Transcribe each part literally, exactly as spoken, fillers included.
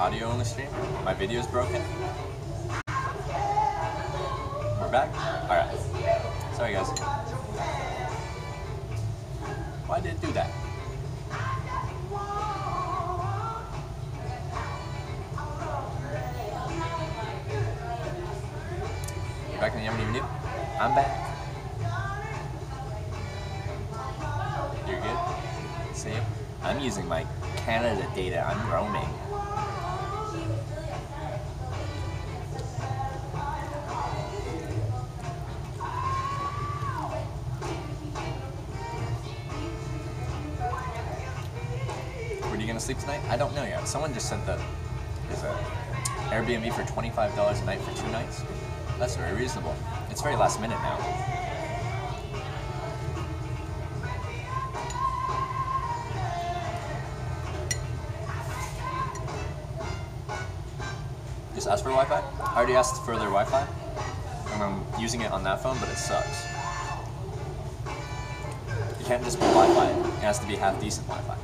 audio only stream. My video's broken. We're back? Alright. Sorry guys. Why did it do that? You're back in the Never Even Knew? I'm back. You're good? Same? I'm using my Canada data. I'm roaming. Where are you gonna sleep tonight? I don't know yet. Someone just said that there's a Airbnb for twenty-five dollars a night for two nights. That's very reasonable. It's very last minute now. Just ask for Wi-Fi? I already asked for their Wi-Fi, and I'm using it on that phone, but it sucks. You can't just be Wi-Fi, it has to be half-decent Wi-Fi.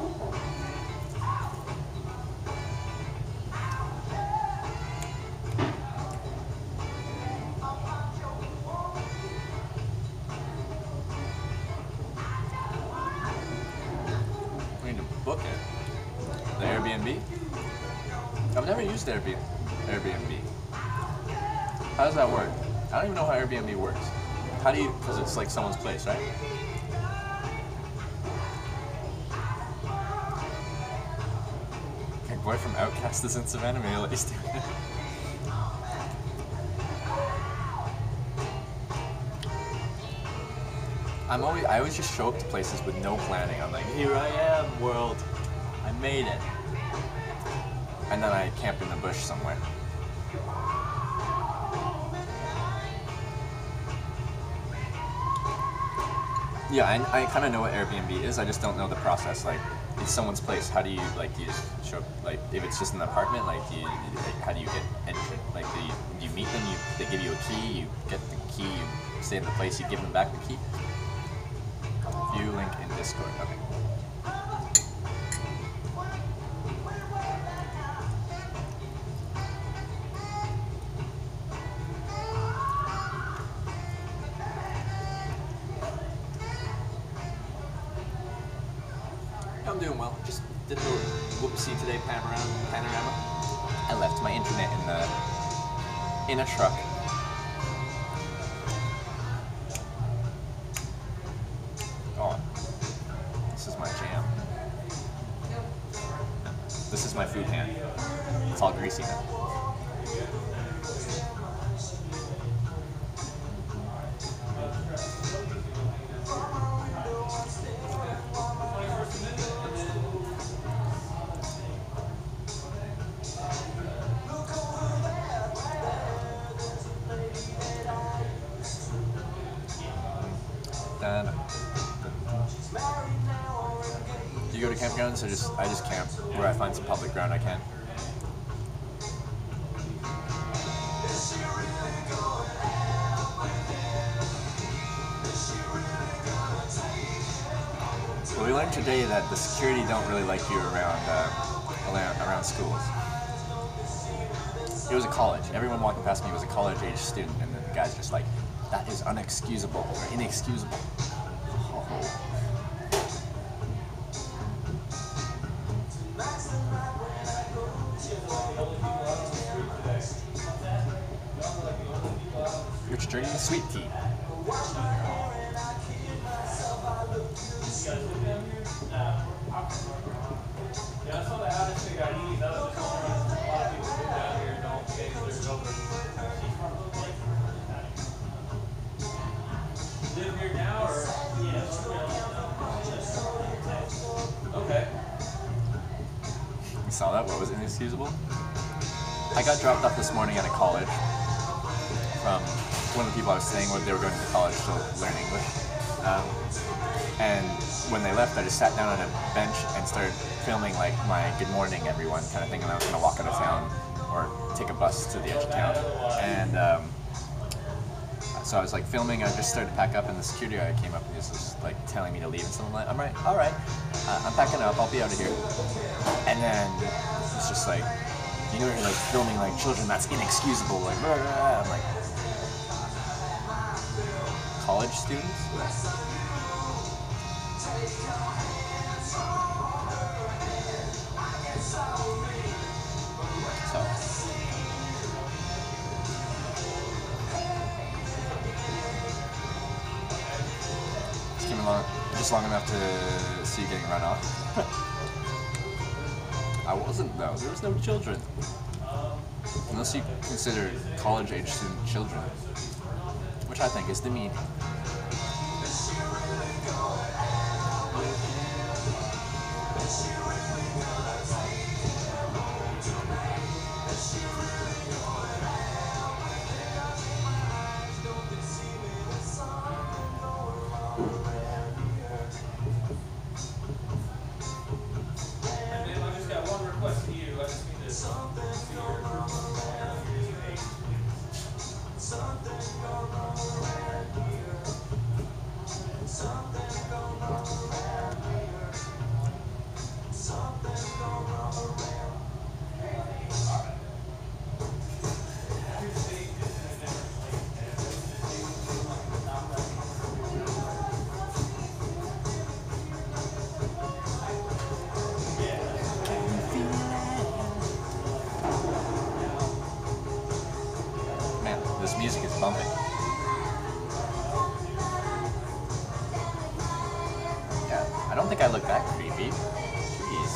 We need to book it. The Airbnb? I've never used Airbnb. Airbnb. How does that work? I don't even know how Airbnb works. How do you, because it's like someone's place, right? My boy from Outcast is in Savannah, maybe let you do it. I'm always, I always just show up to places with no planning. I'm like, here I am, world. I made it. And then I camp in the bush somewhere. Yeah, I, I kind of know what Airbnb is. I just don't know the process. Like, it's someone's place. How do you, like, do you just show up, like, if it's just an apartment, like, do you, like, how do you get entered? Like, do you, do you meet them, you, they give you a key, you get the key, you stay in the place, you give them back the key? View link in Discord, okay. I'm doing well. Just did a little whoopsie today panorama. panorama. I left my internet in the in a truck. Oh, this is my jam. This is my food hand. It's all greasy now. Do you go to campgrounds or just, I just camp where I find some public ground I can? Well, we learned today that the security don't really like you around, uh, around, around schools. It was a college. Everyone walking past me was a college-age student, and the guy's just like, that is unexcusable or inexcusable. Oh. You're drinking sweet tea. Live here now, or okay. You saw that? What was inexcusable? I got dropped off this morning at a college from one of the people I was staying with. They were going to college to learn English. Um, and when they left, I just sat down on a bench and started filming like my good morning everyone kind of thing, and I was going to walk out of town or take a bus to the edge of town. And um, So I was like filming, I just started to pack up, and the security guy came up and he was just like telling me to leave and something like, I'm right, all right, uh, I'm packing up, I'll be out of here. And then it's just like, you know, you're like filming like children, that's inexcusable, like, blah, blah, blah. I'm like, college students? So. Just came along, just long enough to see you getting run off. I wasn't though, there was no children. Unless you consider college-age student children, which I think is demeaning. This music is bumping. Yeah, I don't think I look that creepy. Jeez.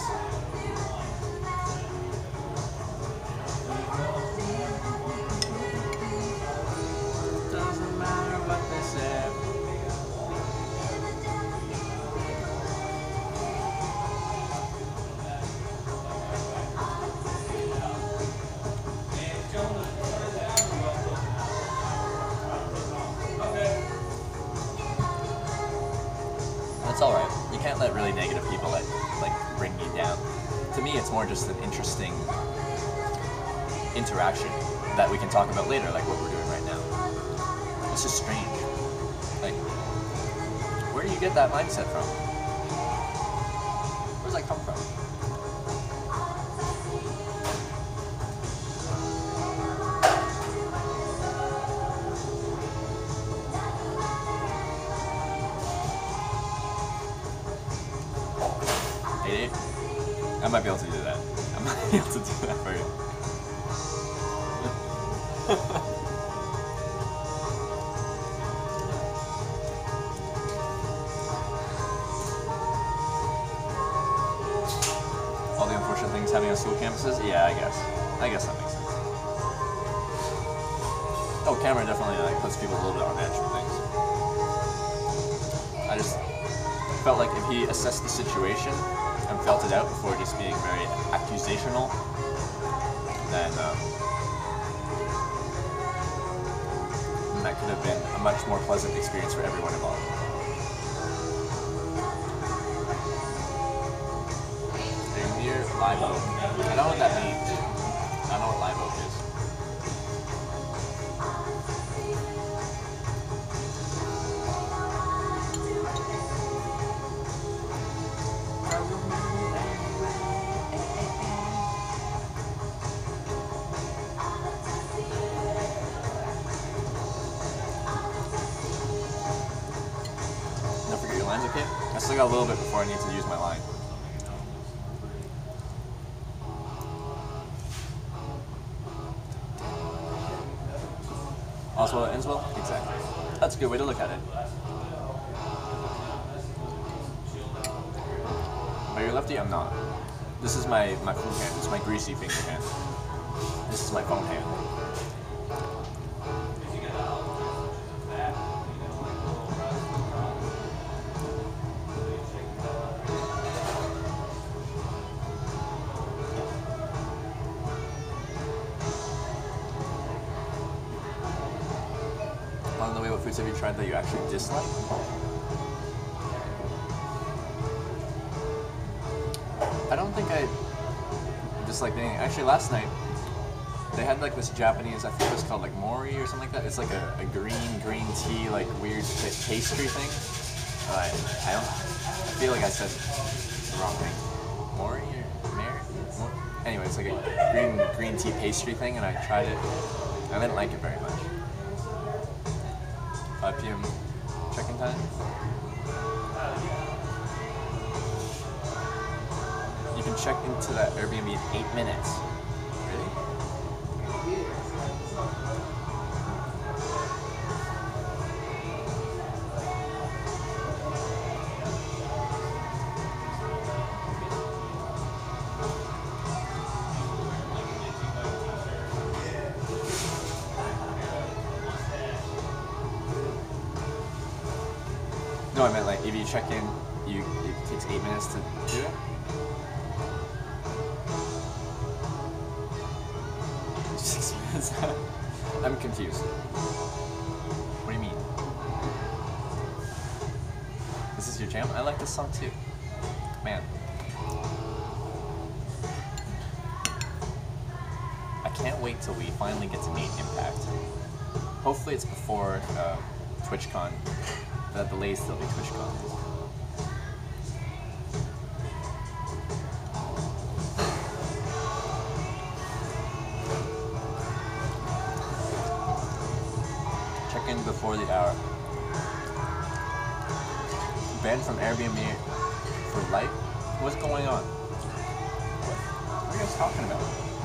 Doesn't matter what they say. That's all right. You can't let really negative people like like bring you down. To me, it's more just an interesting interaction that we can talk about later, like what we're doing right now. It's just strange. Like, where do you get that mindset from? Where does that come from? I might be able to do that. I might be able to do that for you. All the unfortunate things having on school campuses? Yeah, I guess. I guess that makes sense. Oh, camera definitely like puts people a little bit on edge for things. I just felt like if he assessed the situation and felt it out before just being very accusational, then um, that could have been a much more pleasant experience for everyone involved. They're near Live Oak. I don't know what that means. I don't know what Live Oak is. Okay? I still got a little bit before I need to use my line. Oswald ends well? Exactly. That's a good way to look at it. Are you lefty? I'm not. This is my, my food hand. This is my greasy finger hand. This is my phone hand. On the way, what foods have you tried that you actually dislike? I don't think I dislike anything. Actually, last night, they had like this Japanese, I think it was called like mori or something like that. It's like a, a green green tea like weird pa- pastry thing. Uh, I don't. I feel like I said the wrong thing. Mori or mary? Mor- Anyway, it's like a green green tea pastry thing, and I tried it. I didn't like it very much. five p m check-in time. You can check into that Airbnb in eight minutes. Really? No, I meant like if you check in, you it takes eight minutes to do it. Six minutes. I'm confused. What do you mean? This is your jam? I like this song too. Man. I can't wait till we finally get to meet Impact. Hopefully it's before uh, TwitchCon. At the latest there'll be TwitchCon. Check in before the hour. Banned from Airbnb for life? What's going on? What, what are you guys talking about?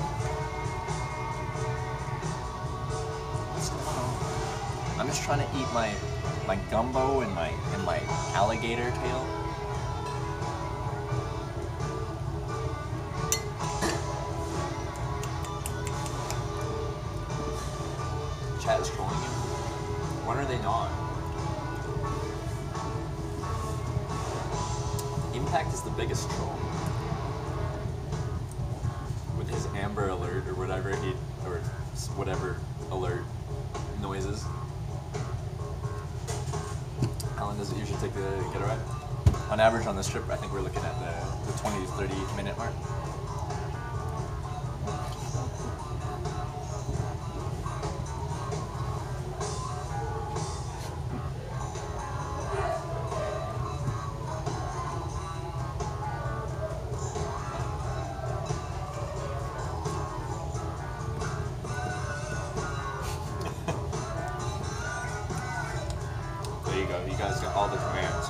What's going on? I'm just trying to eat my my gumbo and my and my alligator tail. Chat is trolling you. When are they not? Impact is the biggest troll. With his Amber Alert or whatever he or whatever alert noises. How long does it usually take to get a ride? On average on this trip, I think we're looking at the, the twenty to thirty minute mark. There you go, you guys got all the commands.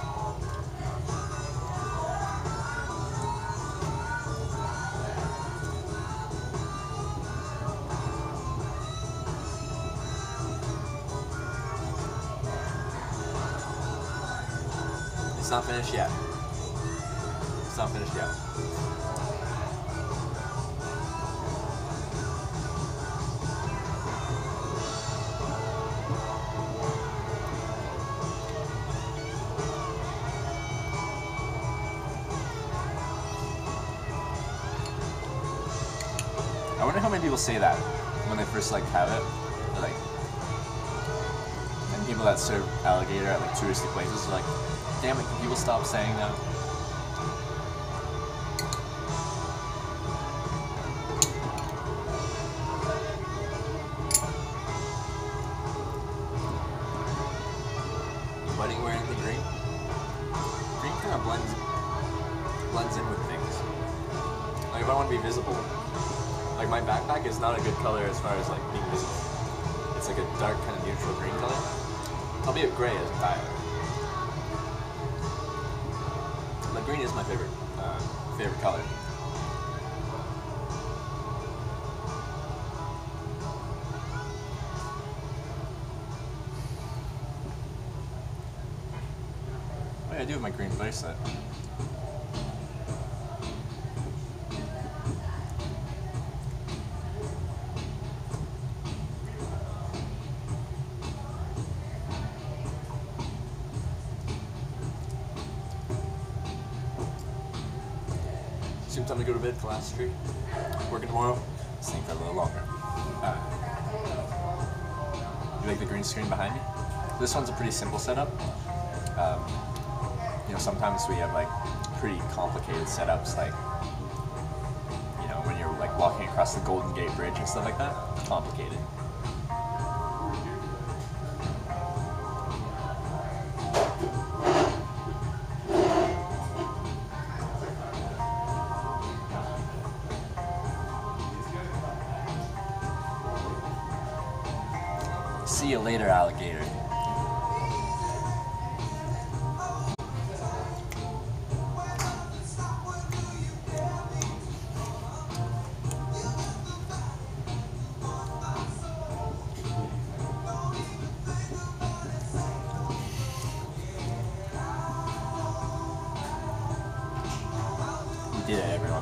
It's not finished yet. It's not finished yet. I wonder how many people say that when they first like have it. They're like, and people that serve alligator at like touristy places are like, damn it, can people stop saying that? Why do you wear anything green? Green kind of blends blends in with things. Like if I want to be visible. Like my backpack is not a good color as far as like being visible. It's like a dark kind of neutral green color. Albeit gray as diet. But green is my favorite uh, favorite color. What do I do with my green bracelet? Soon time to go to bed, class street. Working tomorrow, staying for a little longer. Uh, you like the green screen behind me? This one's a pretty simple setup. Um, you know, sometimes we have like pretty complicated setups, like, you know, when you're like walking across the Golden Gate Bridge and stuff like that. It's complicated. See you later, alligator. We did it, everyone.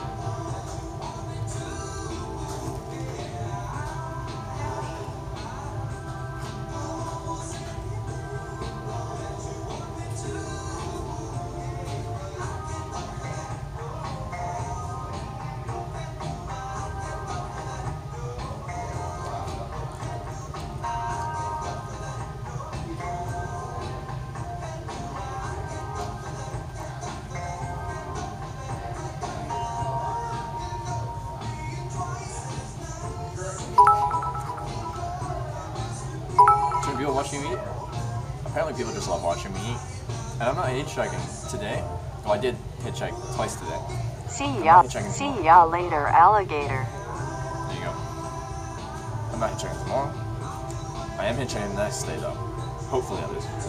People watching me eat? Apparently people just love watching me eat. And I'm not hitchhiking today. Well, I did hitchhike twice today. See ya, see ya later, alligator. There you go. I'm not hitchhiking tomorrow. I am hitchhiking the next day though. Hopefully at least.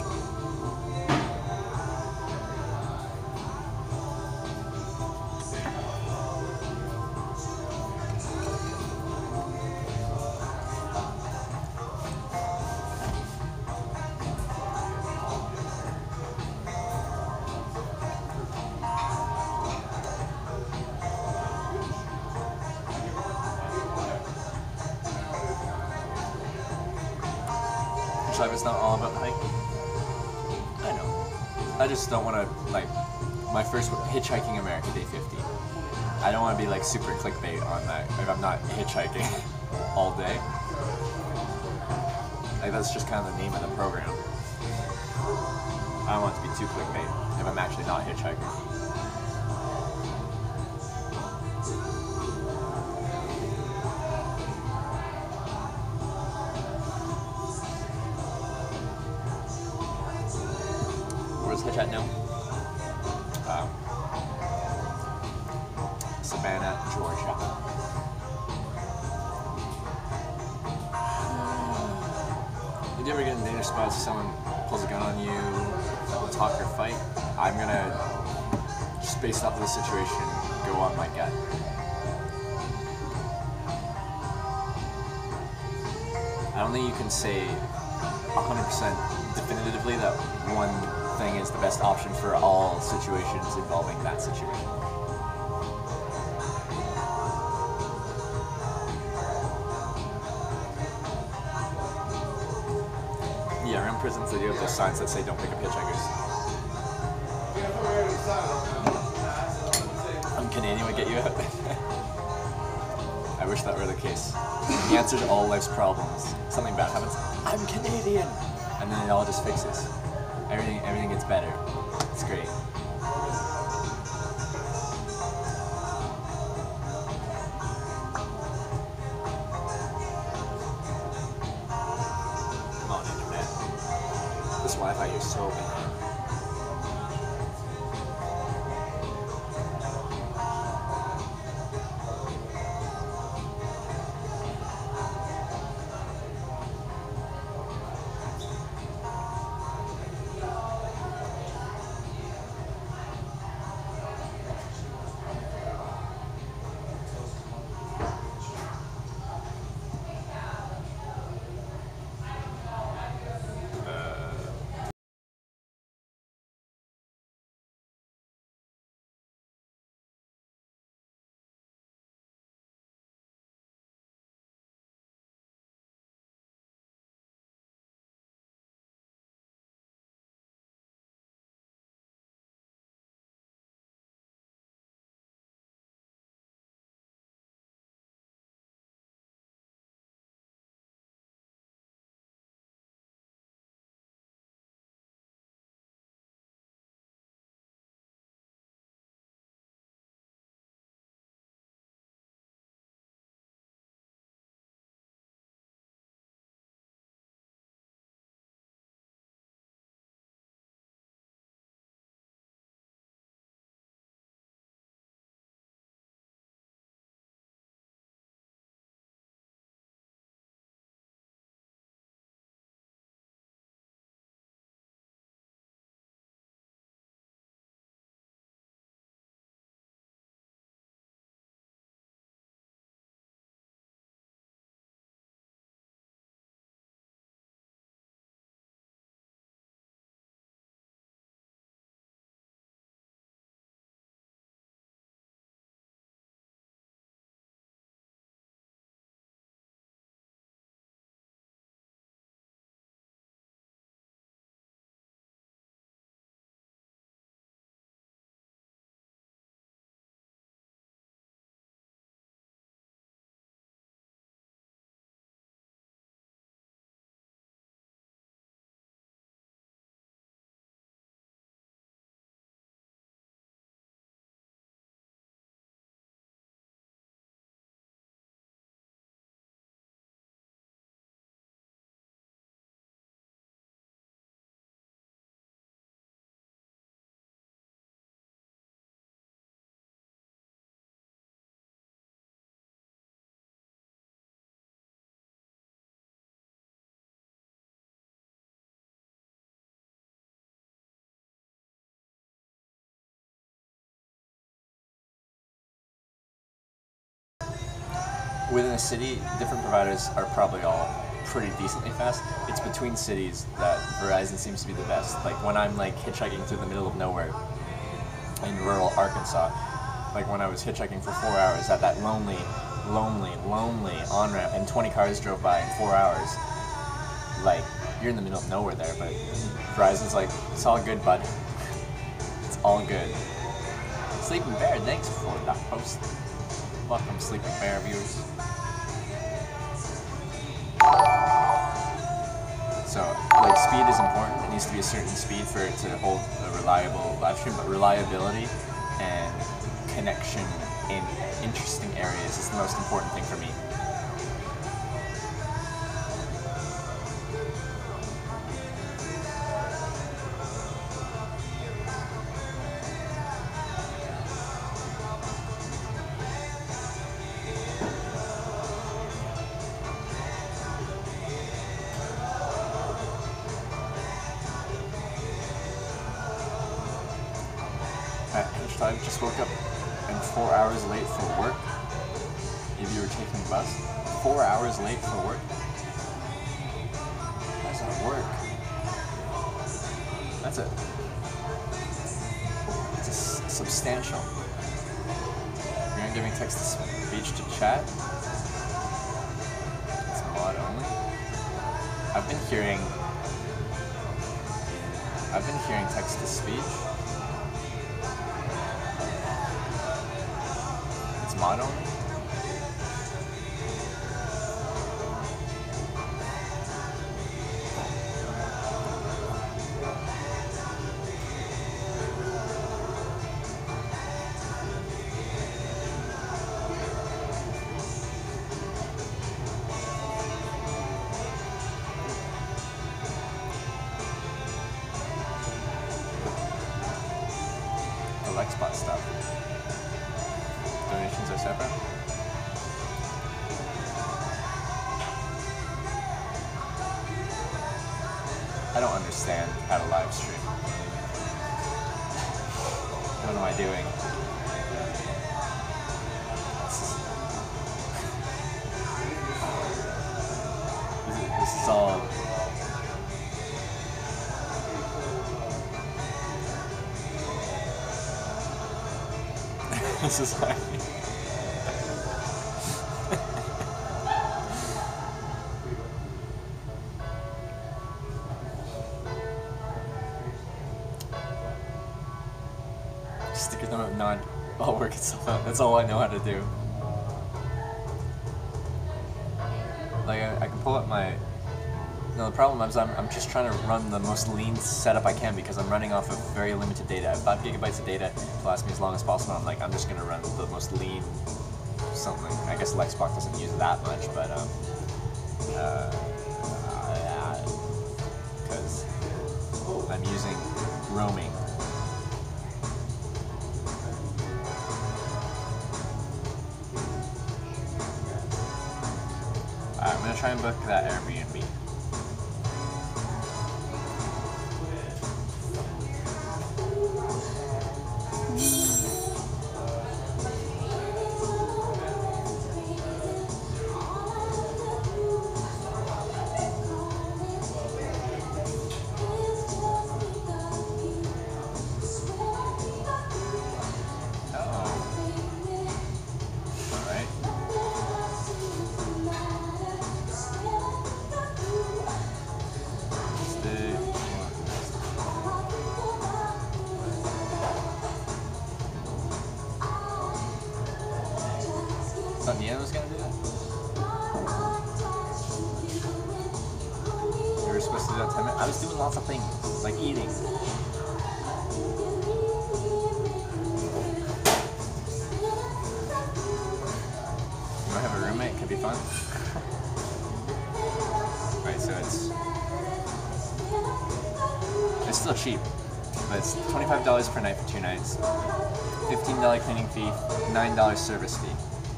Life is not all about hiking. I know. I just don't want to, like, my first hitchhiking America day fifty. I don't want to be like super clickbait on that if I'm not hitchhiking all day. Like that's just kind of the name of the program. I don't want it to be too clickbait if I'm actually not hitchhiking. Hitch at now? Uh, Savannah, Georgia. If you ever get in danger spots, someone pulls a gun on you, talk or fight, I'm gonna, just based off of the situation, go on my gut. I don't think you can say one hundred percent definitively that one thing is the best option for all situations involving that situation. Yeah, around prisons they do have those signs that say don't pick up hitchhikers. I'm Canadian would get you out. I wish that were the case. The answer to all life's problems. Something bad happens. I'm Canadian! And then it all just fixes. Everything, everything gets better. It's great. Come on, internet. This Wi-Fi is so bad. within a city, different providers are probably all pretty decently fast. It's between cities that Verizon seems to be the best. Like when I'm like hitchhiking through the middle of nowhere in rural Arkansas, like when I was hitchhiking for four hours at that lonely, lonely, lonely on-ramp and twenty cars drove by in four hours, like you're in the middle of nowhere there, but Verizon's like, it's all good, bud. It's all good. Sleeping Bear, thanks for that post. Welcome, Sleeping Bear viewers. So, like, speed is important. It needs to be a certain speed for it to hold a reliable live stream, but reliability and connection in interesting areas is the most important thing for me. I just woke up and four hours late for work. If you were taking the bus, four hours late for work. How does that work? That's a, it's a s substantial. You're not giving text to speech to chat. It's mod only. I've been hearing. I've been hearing text to speech. Mod only? The Lexbot stuff. Donations are separate? I don't understand how to live stream. What am I doing? This is, this is all... This is like... Sticker them up, nod. I'll work itself out. That's all I know how to do. Like, I, I can pull up my... No, the problem is I'm, I'm just trying to run the most lean setup I can because I'm running off of very limited data. I have five gigabytes of data to last me as long as possible. I'm like, I'm just going to run the most lean something. I guess Lexbox doesn't use that much, but, um... Uh... Because I'm using roaming. Alright, I'm going to try and book that Airbnb. Deanna was gonna do that? You were supposed to do that ten minutes? I was doing lots of things, like eating. You might have a roommate, could be fun. Right, so it's... It's still cheap, but it's twenty-five dollars per night for two nights, fifteen dollar cleaning fee, nine dollar service fee.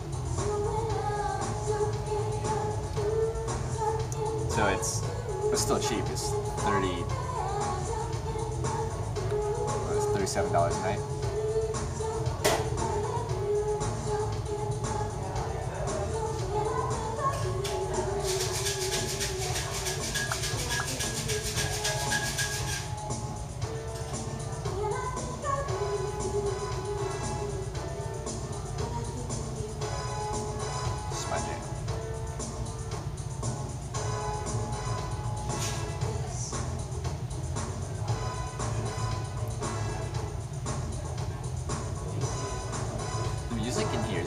So it's, it's still cheap. It's thirty, well, it's thirty-seven dollars a night.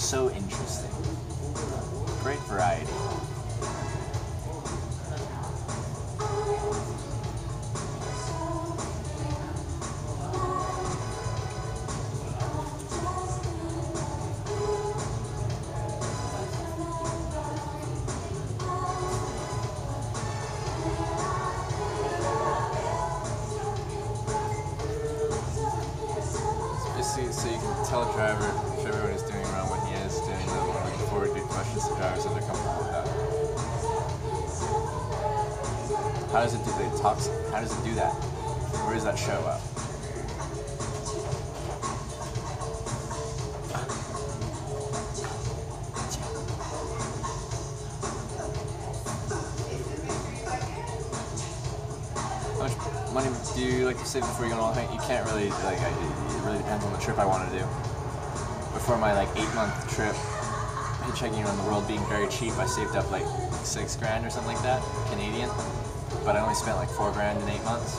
so interesting. Great variety. So you can tell a driver if everyone is doing around what he is doing, them, looking forward to good questions to drivers and they're comfortable with that. How does it do the talks? How does it do that? Where does that show up? How much money do you like to save before you go on a hike? You can't really, like, I, it really depends on the trip I want to do. Before my, like, eight-month trip, hitchhiking around the world being very cheap, I saved up, like, six grand or something like that, Canadian. But I only spent, like, four grand in eight months.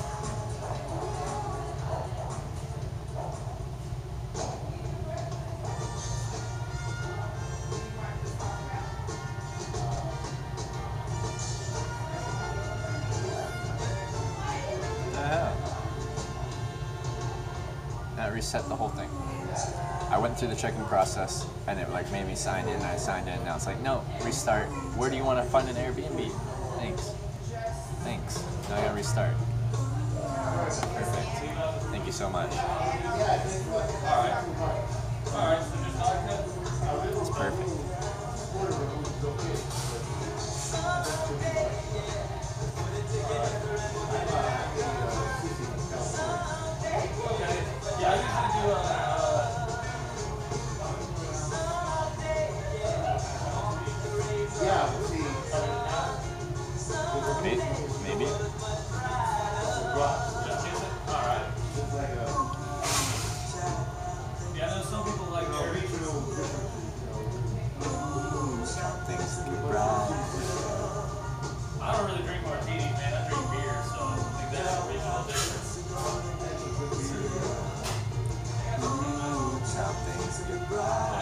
Reset the whole thing. I went through the checking process and it like made me sign in and I signed in. Now it's like, no, restart. Where do you want to find an Airbnb? Thanks. Thanks. Now I gotta restart. Perfect. Thank you so much. It's perfect. Yeah, I just had to do a. Yeah, see. Maybe. Maybe. Just kiss it? Alright. It's like a. Yeah, I know some people like their Regional Things to keep right. I don't really drink martinis, man. I drink beer, so I think that's a regional difference. How things get right.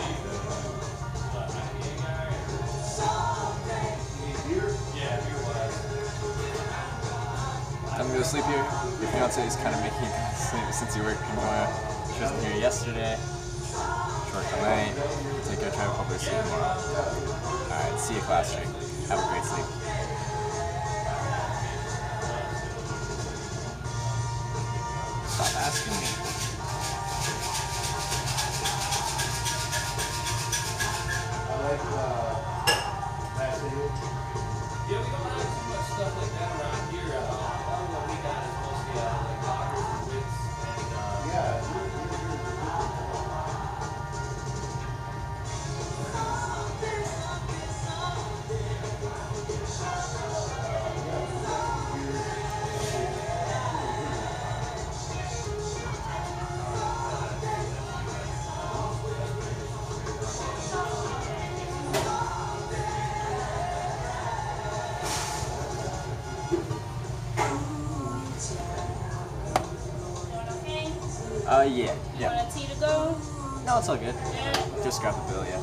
Yeah, beer wise. I'm gonna go sleep here. Your fiance is kind of making you sleep since you worked tomorrow. She wasn't here yesterday. She worked tonight. Take care, try to hopefully sleep tomorrow. Alright, see you class ring. Have a great sleep. Stop asking me. I like uh, that too. Yeah, we don't have too much stuff like that around here. Uh, all what we got is mostly uh, like lockers and whips and uh, Yeah. Uh, yeah, yeah. Want a tea to go? No, it's all good. Yeah. Just grab the bill, yeah.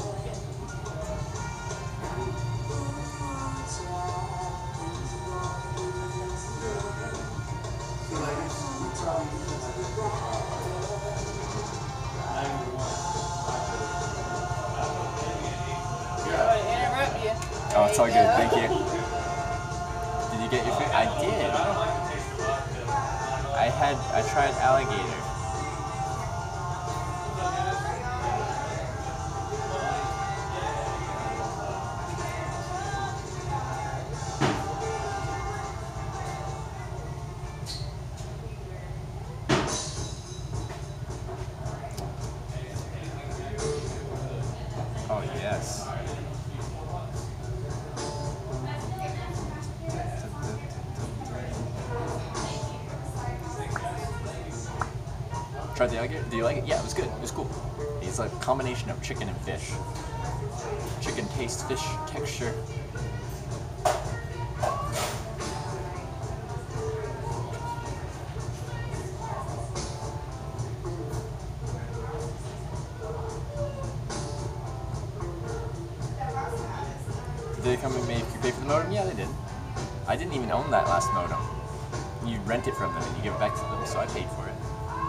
See, like, it's, we probably use Sorry to interrupt you. Oh, it's all There good. you go. Thank you. Did you get your food? I did. I had, I tried alligator. Oh, yes. Tried the alligator? Do you like it? Yeah, it was good. It was cool. It's a combination of chicken and fish. Chicken taste, fish texture. they come and make you pay for the modem? Yeah, they did. I didn't even own that last modem. You rent it from them and you give it back to them, so I paid for it.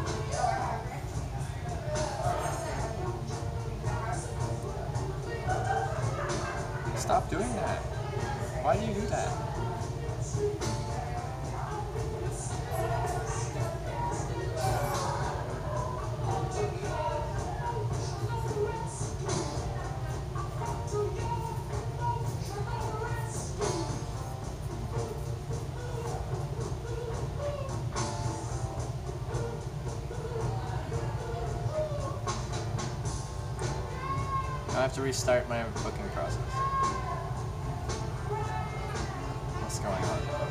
Stop doing that. Why do you do that? I have to restart my booking process. What's going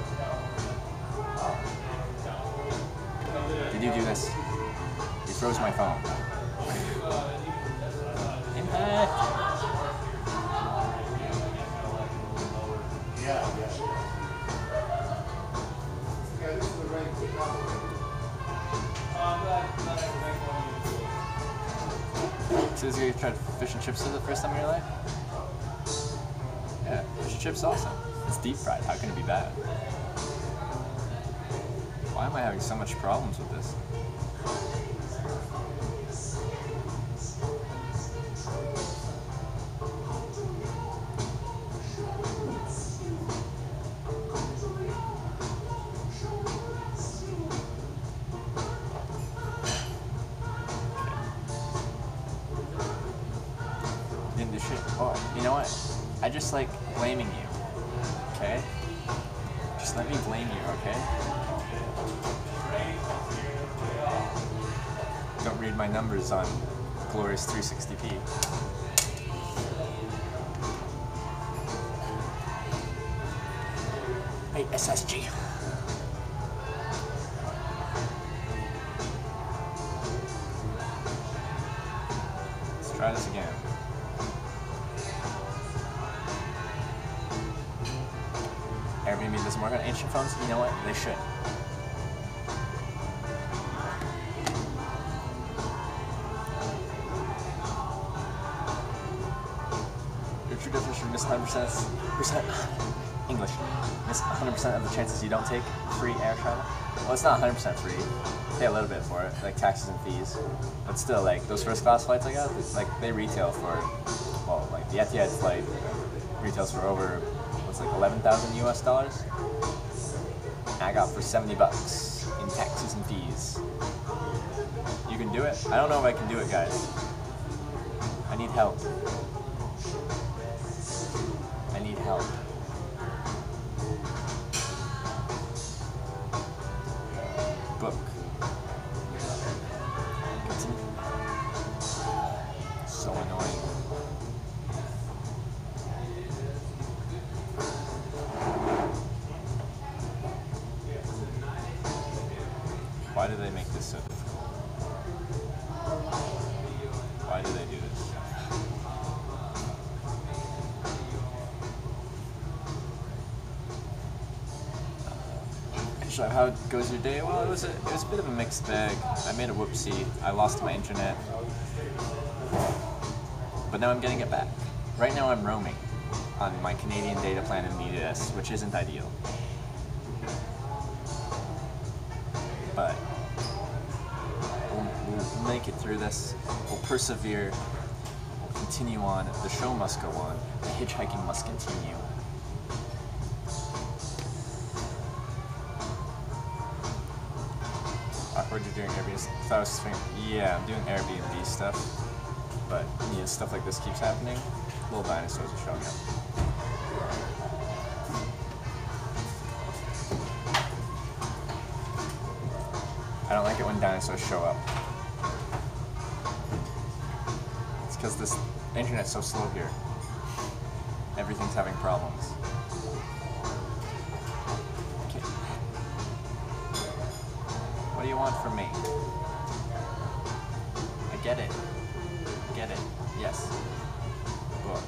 on? Did you do this? You froze my phone. Impact! Yeah, yeah. Yeah, this is the right color. So is you tried fish and chips for the first time in your life? Yeah, fish and chips awesome. It's deep fried, how can it be bad? Why am I having so much problems with this? Didn't do shit. Oh, you know what? I just like blaming you. Okay? Just let me blame you, okay? Don't read my numbers on glorious three sixty p. Hey, S S G. Let's try this again. Airbnb doesn't work on ancient phones? You know what? They should. Your true definition miss one hundred percent English. Miss one hundred percent of the chances you don't take free air travel. Well, it's not one hundred percent free. You pay a little bit for it, like taxes and fees. But still, like those first class flights I got, like they retail for, well, like the Etihad flight retails for over, what's like eleven thousand U S dollars. And I got for seventy bucks in taxes and fees. You can do it? I don't know if I can do it, guys. I need help. I need help. Book. Continue. So annoying. Why do they make this so difficult? Why do they do this? So how goes your day? Well, it was a it was a bit of a mixed bag. I made a whoopsie. I lost my internet, but now I'm getting it back. Right now I'm roaming on my Canadian data plan in the U S, which isn't ideal. But we'll, we'll make it through this. We'll persevere. We'll continue on. The show must go on. The hitchhiking must continue. Awkward you're doing Airbnb stuff. I was thinking, yeah, I'm doing Airbnb stuff. But you know, stuff like this keeps happening. Little dinosaurs are showing up. I don't like it when dinosaurs show up. It's because this internet's so slow here. Everything's having problems. Okay. What do you want from me? I get it. Get it. Yes. Book.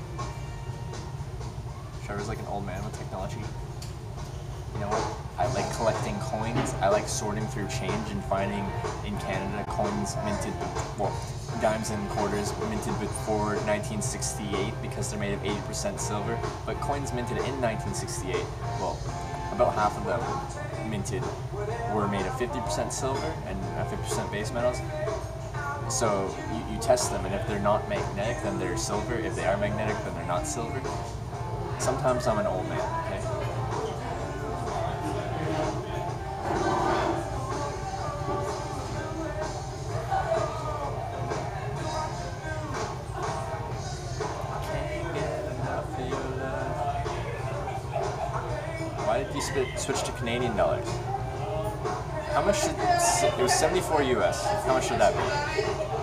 Trevor's like an old man with technology. You know what? I like collecting coins. I like sorting through change and finding in Canada coins minted, well, dimes and quarters minted before nineteen sixty-eight because they're made of eighty percent silver. But coins minted in nineteen sixty-eight, well, about half of them minted were made of fifty percent silver and fifty percent base metals. So you, you test them, and if they're not magnetic, then they're silver. If they are magnetic, then they're not silver. Sometimes I'm an old man, okay? Can't get enough of your love. Why did you sp- switch to Canadian dollars? How much should, it was seventy-four U S. How much should that be?